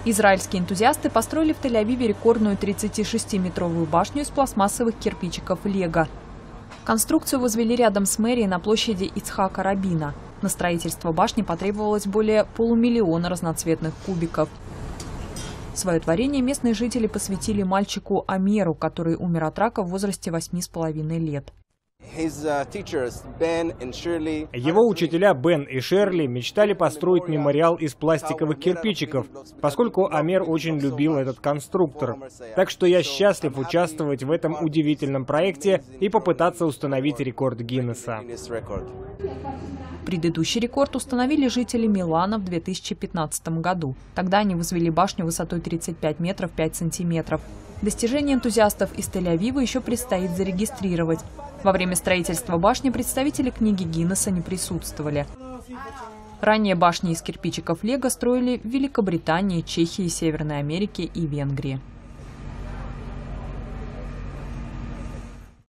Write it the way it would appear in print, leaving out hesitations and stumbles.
Израильские энтузиасты построили в Тель-Авиве рекордную 36-метровую башню из пластмассовых кирпичиков «Лего». Конструкцию возвели рядом с мэрией на площади Ицхака Рабина. На строительство башни потребовалось более полумиллиона разноцветных кубиков. Свое творение местные жители посвятили мальчику Амеру, который умер от рака в возрасте 8,5 лет. Его учителя Бен и Шерли мечтали построить мемориал из пластиковых кирпичиков, поскольку Амер очень любил этот конструктор. Так что я счастлив участвовать в этом удивительном проекте и попытаться установить рекорд Гиннесса. Предыдущий рекорд установили жители Милана в 2015 году. Тогда они возвели башню высотой 35 метров 5 сантиметров. Достижение энтузиастов из Тель-Авива еще предстоит зарегистрировать. Во время строительства башни представители книги Гиннесса не присутствовали. Ранее башни из кирпичиков «Лего» строили в Великобритании, Чехии, Северной Америке и Венгрии.